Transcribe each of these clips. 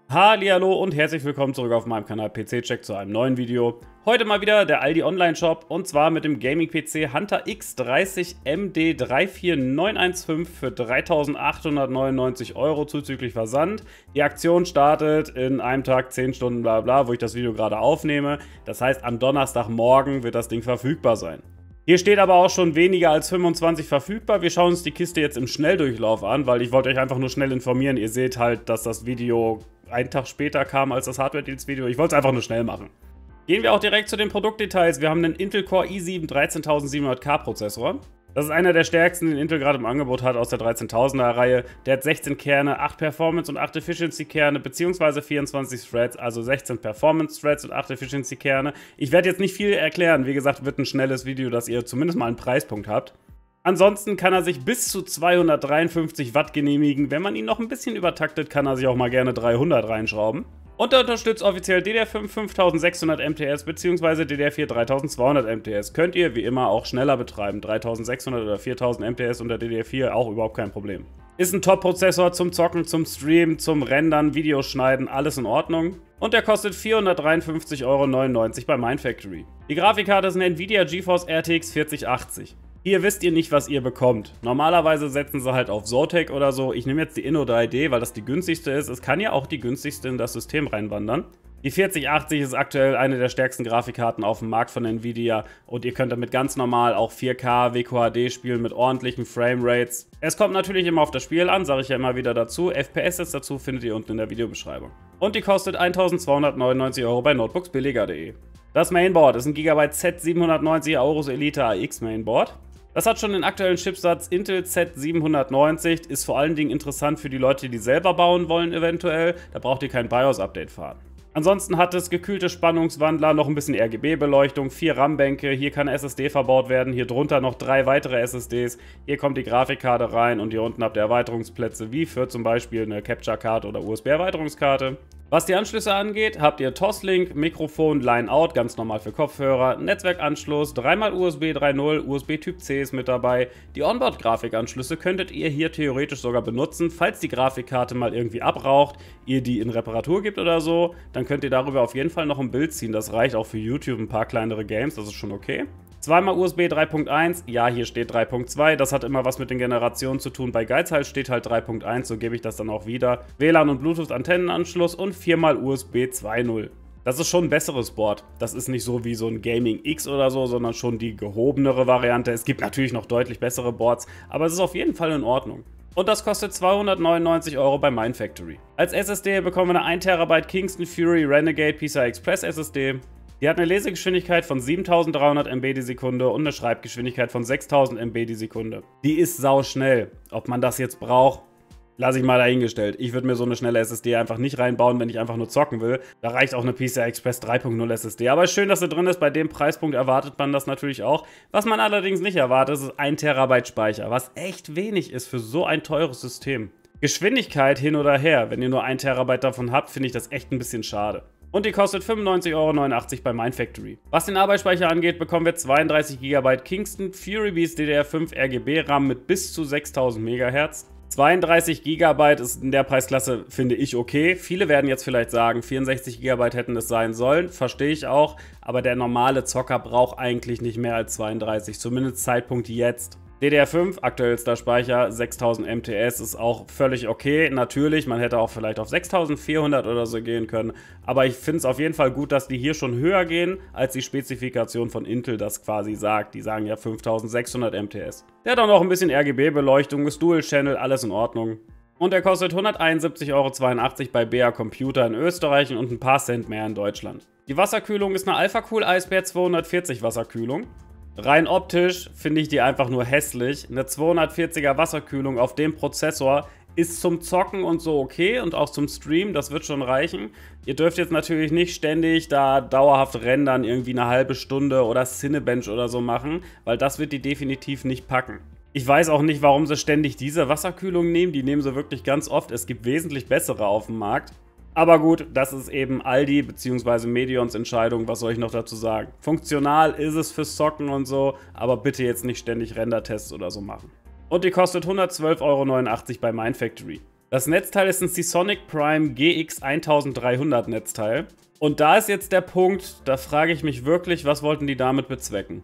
Hallihallo und herzlich willkommen zurück auf meinem Kanal PC-Check zu einem neuen Video. Heute mal wieder der Aldi Online-Shop und zwar mit dem Gaming-PC Hunter X30 MD34915 für 3.899 € zuzüglich Versand. Die Aktion startet in einem Tag 10 Stunden bla bla, wo ich das Video gerade aufnehme. Das heißt, am Donnerstagmorgen wird das Ding verfügbar sein. Hier steht aber auch schon weniger als 25 verfügbar. Wir schauen uns die Kiste jetzt im Schnelldurchlauf an, weil ich wollte euch einfach nur schnell informieren. Ihr seht halt, dass das Video einen Tag später kam als das Hardware-Deals-Video. Ich wollte es einfach nur schnell machen. Gehen wir auch direkt zu den Produktdetails. Wir haben einen Intel Core i7 13700K Prozessor. Das ist einer der stärksten, den Intel gerade im Angebot hat aus der 13000er Reihe. Der hat 16 Kerne, 8 Performance und 8 Efficiency Kerne, beziehungsweise 24 Threads, also 16 Performance Threads und 8 Efficiency Kerne. Ich werde jetzt nicht viel erklären, wie gesagt, wird ein schnelles Video, dass ihr zumindest mal einen Preispunkt habt. Ansonsten kann er sich bis zu 253 Watt genehmigen. Wenn man ihn noch ein bisschen übertaktet, kann er sich auch mal gerne 300 reinschrauben. Und er unterstützt offiziell DDR5 5600 MTS bzw. DDR4 3200 MTS. Könnt ihr wie immer auch schneller betreiben. 3600 oder 4000 MTS unter DDR4 auch überhaupt kein Problem. Ist ein Top-Prozessor zum Zocken, zum Streamen, zum Rendern, Videos schneiden, alles in Ordnung. Und der kostet 453,99 € bei Mindfactory. Die Grafikkarte ist eine Nvidia GeForce RTX 4080. Hier wisst ihr nicht, was ihr bekommt. Normalerweise setzen sie halt auf Zotac oder so. Ich nehme jetzt die Inno 3D, weil das die günstigste ist. Es kann ja auch die günstigste in das System reinwandern. Die 4080 ist aktuell eine der stärksten Grafikkarten auf dem Markt von Nvidia und ihr könnt damit ganz normal auch 4K WQHD spielen mit ordentlichen Framerates. Es kommt natürlich immer auf das Spiel an, sage ich ja immer wieder dazu. FPS dazu findet ihr unten in der Videobeschreibung. Und die kostet 1.299 € bei notebooksbilliger.de. Das Mainboard ist ein Gigabyte Z790 Aorus Elite AX Mainboard. Das hat schon den aktuellen Chipsatz Intel Z790, ist vor allen Dingen interessant für die Leute, die selber bauen wollen eventuell. Da braucht ihr kein BIOS-Update fahren. Ansonsten hat es gekühlte Spannungswandler, noch ein bisschen RGB-Beleuchtung, 4 RAM-Bänke, hier kann SSD verbaut werden, hier drunter noch 3 weitere SSDs, hier kommt die Grafikkarte rein und hier unten habt ihr Erweiterungsplätze wie für zum Beispiel eine Capture-Card oder USB-Erweiterungskarte. Was die Anschlüsse angeht, habt ihr Toslink, Mikrofon, Line-Out, ganz normal für Kopfhörer, Netzwerkanschluss, 3x USB 3.0, USB Typ C ist mit dabei. Die Onboard-Grafikanschlüsse könntet ihr hier theoretisch sogar benutzen, falls die Grafikkarte mal irgendwie abraucht, ihr die in Reparatur gibt oder so, dann könnt ihr darüber auf jeden Fall noch ein Bild ziehen. Das reicht auch für YouTube ein paar kleinere Games, das ist schon okay. 2x USB 3.1, ja, hier steht 3.2, das hat immer was mit den Generationen zu tun. Bei Geizhals steht halt 3.1, so gebe ich das dann auch wieder. WLAN und Bluetooth-Antennenanschluss und 4x USB 2.0. Das ist schon ein besseres Board. Das ist nicht so wie so ein Gaming X oder so, sondern schon die gehobenere Variante. Es gibt natürlich noch deutlich bessere Boards, aber es ist auf jeden Fall in Ordnung. Und das kostet 299 € bei Mindfactory. Als SSD bekommen wir eine 1 TB Kingston Fury Renegade PCI Express SSD. Die hat eine Lesegeschwindigkeit von 7300 MB die Sekunde und eine Schreibgeschwindigkeit von 6000 MB die Sekunde. Die ist sau schnell. Ob man das jetzt braucht, lasse ich mal dahingestellt. Ich würde mir so eine schnelle SSD einfach nicht reinbauen, wenn ich einfach nur zocken will. Da reicht auch eine PCI Express 3.0 SSD. Aber schön, dass sie drin ist. Bei dem Preispunkt erwartet man das natürlich auch. Was man allerdings nicht erwartet, ist 1 TB Speicher, was echt wenig ist für so ein teures System. Geschwindigkeit hin oder her. Wenn ihr nur 1 TB davon habt, finde ich das echt ein bisschen schade. Und die kostet 95,89 € bei Mindfactory. Was den Arbeitsspeicher angeht, bekommen wir 32 GB Kingston FuryBeast DDR5 RGB RAM mit bis zu 6000 MHz. 32 GB ist in der Preisklasse, finde ich, okay. Viele werden jetzt vielleicht sagen, 64 GB hätten es sein sollen. Verstehe ich auch. Aber der normale Zocker braucht eigentlich nicht mehr als 32. Zumindest Zeitpunkt jetzt. DDR5, aktuellster Speicher, 6000 MTS ist auch völlig okay. Natürlich, man hätte auch vielleicht auf 6400 oder so gehen können. Aber ich finde es auf jeden Fall gut, dass die hier schon höher gehen, als die Spezifikation von Intel das quasi sagt. Die sagen ja 5600 MTS. Der hat auch noch ein bisschen RGB-Beleuchtung, ist Dual-Channel, alles in Ordnung. Und der kostet 171,82 € bei BA Computer in Österreich und ein paar Cent mehr in Deutschland. Die Wasserkühlung ist eine AlphaCool ISPR 240 Wasserkühlung. Rein optisch finde ich die einfach nur hässlich. Eine 240er Wasserkühlung auf dem Prozessor ist zum Zocken und so okay und auch zum Stream, das wird schon reichen. Ihr dürft jetzt natürlich nicht ständig da dauerhaft rendern, irgendwie eine halbe Stunde oder Cinebench oder so machen, weil das wird die definitiv nicht packen. Ich weiß auch nicht, warum sie ständig diese Wasserkühlung nehmen, die nehmen sie wirklich ganz oft. Es gibt wesentlich bessere auf dem Markt. Aber gut, das ist eben Aldi bzw. Medions Entscheidung, was soll ich noch dazu sagen. Funktional ist es fürs Zocken und so, aber bitte jetzt nicht ständig Rendertests oder so machen. Und die kostet 112,89 € bei Mindfactory. Das Netzteil ist ein Seasonic Prime GX 1300 Netzteil. Und da ist jetzt der Punkt, da frage ich mich wirklich, was wollten die damit bezwecken?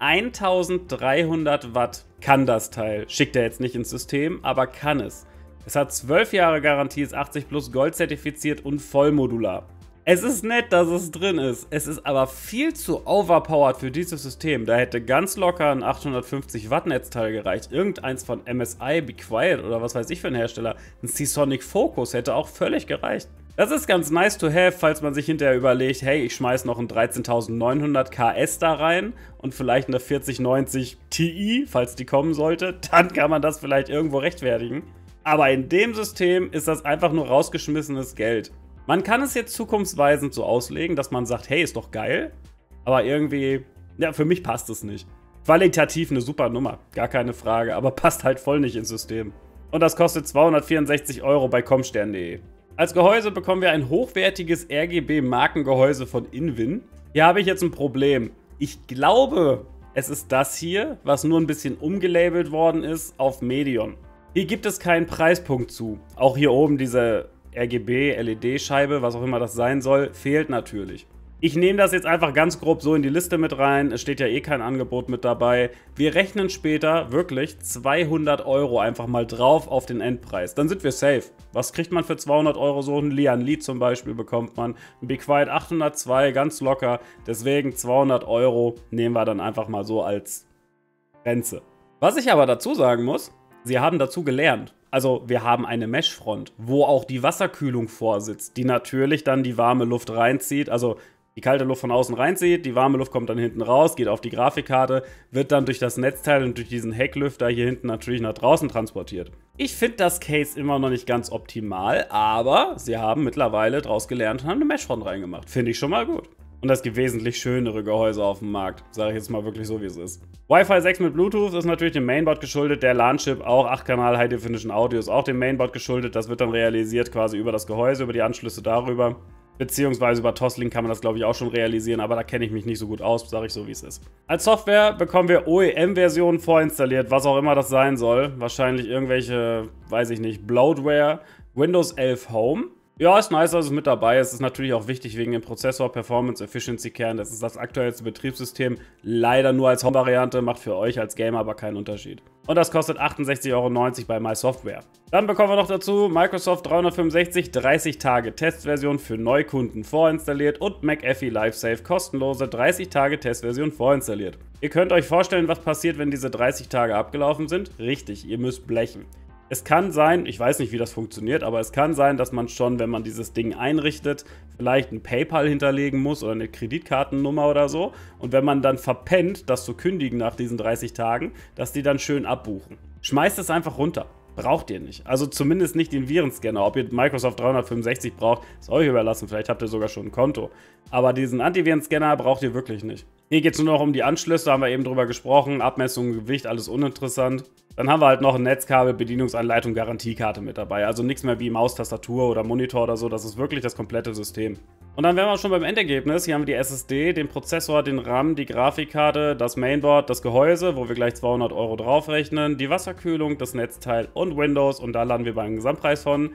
1300 Watt kann das Teil. Schickt er jetzt nicht ins System, aber kann es. Es hat 12 Jahre Garantie, ist 80 plus Gold zertifiziert und vollmodular. Es ist nett, dass es drin ist. Es ist aber viel zu overpowered für dieses System. Da hätte ganz locker ein 850 Watt Netzteil gereicht. Irgendeins von MSI, Be Quiet oder was weiß ich für ein Hersteller. Ein Seasonic Focus hätte auch völlig gereicht. Das ist ganz nice to have, falls man sich hinterher überlegt, hey, ich schmeiß noch ein 13.900 KS da rein und vielleicht eine 4090 Ti, falls die kommen sollte. Dann kann man das vielleicht irgendwo rechtfertigen. Aber in dem System ist das einfach nur rausgeschmissenes Geld. Man kann es jetzt zukunftsweisend so auslegen, dass man sagt, hey, ist doch geil, aber irgendwie, ja, für mich passt es nicht. Qualitativ eine super Nummer, gar keine Frage, aber passt halt voll nicht ins System. Und das kostet 264 € bei comstern.de. Als Gehäuse bekommen wir ein hochwertiges RGB-Markengehäuse von Inwin. Hier habe ich jetzt ein Problem. Ich glaube, es ist das hier, was nur ein bisschen umgelabelt worden ist auf Medion. Hier gibt es keinen Preispunkt zu. Auch hier oben diese RGB-LED-Scheibe, was auch immer das sein soll, fehlt natürlich. Ich nehme das jetzt einfach ganz grob so in die Liste mit rein. Es steht ja eh kein Angebot mit dabei. Wir rechnen später wirklich 200 € einfach mal drauf auf den Endpreis. Dann sind wir safe. Was kriegt man für 200 € so? Ein Lian Li zum Beispiel bekommt man. Ein Be Quiet 802, ganz locker. Deswegen 200 € nehmen wir dann einfach mal so als Grenze. Was ich aber dazu sagen muss, sie haben dazu gelernt. Also wir haben eine Meshfront, wo auch die Wasserkühlung vorsitzt, die natürlich dann die warme Luft reinzieht, also die kalte Luft von außen reinzieht, die warme Luft kommt dann hinten raus, geht auf die Grafikkarte, wird dann durch das Netzteil und durch diesen Hecklüfter hier hinten natürlich nach draußen transportiert. Ich finde das Case immer noch nicht ganz optimal, aber sie haben mittlerweile draus gelernt und haben eine Meshfront reingemacht. Finde ich schon mal gut. Und es gibt wesentlich schönere Gehäuse auf dem Markt, sage ich jetzt mal wirklich so, wie es ist. Wi-Fi 6 mit Bluetooth ist natürlich dem Mainboard geschuldet, der LAN-Chip auch, 8-Kanal High Definition Audio ist auch dem Mainboard geschuldet, das wird dann realisiert quasi über das Gehäuse, über die Anschlüsse darüber. Beziehungsweise über Toslink kann man das, glaube ich, auch schon realisieren, aber da kenne ich mich nicht so gut aus, sage ich so, wie es ist. Als Software bekommen wir OEM-Versionen vorinstalliert, was auch immer das sein soll. Wahrscheinlich irgendwelche, weiß ich nicht, Bloatware, Windows 11 Home. Ja, ist nice, dass es mit dabei ist. Ist natürlich auch wichtig wegen dem Prozessor Performance Efficiency Kern. Das ist das aktuellste Betriebssystem. Leider nur als Home-Variante, macht für euch als Gamer aber keinen Unterschied. Und das kostet 68,90 € bei MySoftware. Dann bekommen wir noch dazu Microsoft 365 30 Tage Testversion für Neukunden vorinstalliert und McAfee LiveSafe kostenlose 30 Tage Testversion vorinstalliert. Ihr könnt euch vorstellen, was passiert, wenn diese 30 Tage abgelaufen sind? Richtig, ihr müsst blechen. Es kann sein, ich weiß nicht, wie das funktioniert, aber es kann sein, dass man schon, wenn man dieses Ding einrichtet, vielleicht ein PayPal hinterlegen muss oder eine Kreditkartennummer oder so. Und wenn man dann verpennt, das zu kündigen nach diesen 30 Tagen, dass die dann schön abbuchen. Schmeißt es einfach runter. Braucht ihr nicht. Also zumindest nicht den Virenscanner. Ob ihr Microsoft 365 braucht, ist euch überlassen. Vielleicht habt ihr sogar schon ein Konto. Aber diesen Antivirenscanner braucht ihr wirklich nicht. Hier geht es nur noch um die Anschlüsse, haben wir eben drüber gesprochen. Abmessung, Gewicht, alles uninteressant. Dann haben wir halt noch ein Netzkabel, Bedienungsanleitung, Garantiekarte mit dabei. Also nichts mehr wie Maus, Tastatur oder Monitor oder so. Das ist wirklich das komplette System. Und dann wären wir schon beim Endergebnis. Hier haben wir die SSD, den Prozessor, den RAM, die Grafikkarte, das Mainboard, das Gehäuse, wo wir gleich 200 € draufrechnen, die Wasserkühlung, das Netzteil und Windows. Und da landen wir bei einem Gesamtpreis von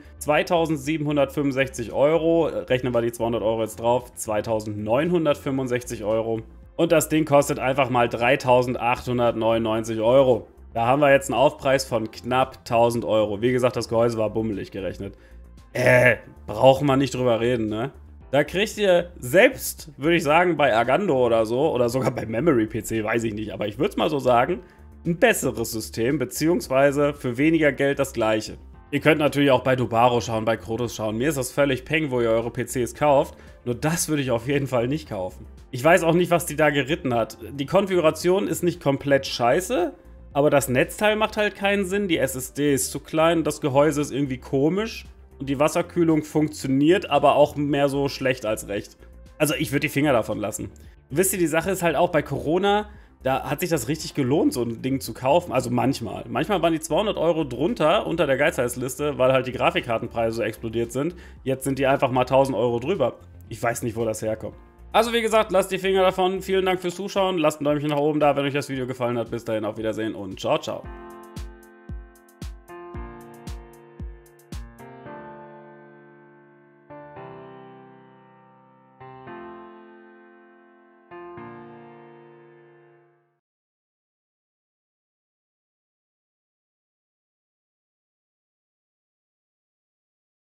2.765 €. Rechnen wir die 200 € jetzt drauf, 2.965 €. Und das Ding kostet einfach mal 3.899 €. Da haben wir jetzt einen Aufpreis von knapp 1.000 €. Wie gesagt, das Gehäuse war bummelig gerechnet. Braucht man nicht drüber reden, ne? Da kriegt ihr selbst, würde ich sagen, bei Agando oder so, oder sogar bei Memory PC, weiß ich nicht, aber ich würde es mal so sagen, ein besseres System, beziehungsweise für weniger Geld das gleiche. Ihr könnt natürlich auch bei Dubaro schauen, bei Krotos schauen. Mir ist das völlig peng, wo ihr eure PCs kauft. Nur das würde ich auf jeden Fall nicht kaufen. Ich weiß auch nicht, was die da geritten hat. Die Konfiguration ist nicht komplett scheiße, aber das Netzteil macht halt keinen Sinn. Die SSD ist zu klein, das Gehäuse ist irgendwie komisch. Und die Wasserkühlung funktioniert, aber auch mehr so schlecht als recht. Also ich würde die Finger davon lassen. Wisst ihr, die Sache ist halt auch bei Corona, da hat sich das richtig gelohnt, so ein Ding zu kaufen. Also manchmal. Manchmal waren die 200 € drunter, unter der Geizheißliste, weil halt die Grafikkartenpreise so explodiert sind. Jetzt sind die einfach mal 1.000 € drüber. Ich weiß nicht, wo das herkommt. Also wie gesagt, lasst die Finger davon. Vielen Dank fürs Zuschauen. Lasst ein Däumchen nach oben da, wenn euch das Video gefallen hat. Bis dahin, auf Wiedersehen und ciao, ciao.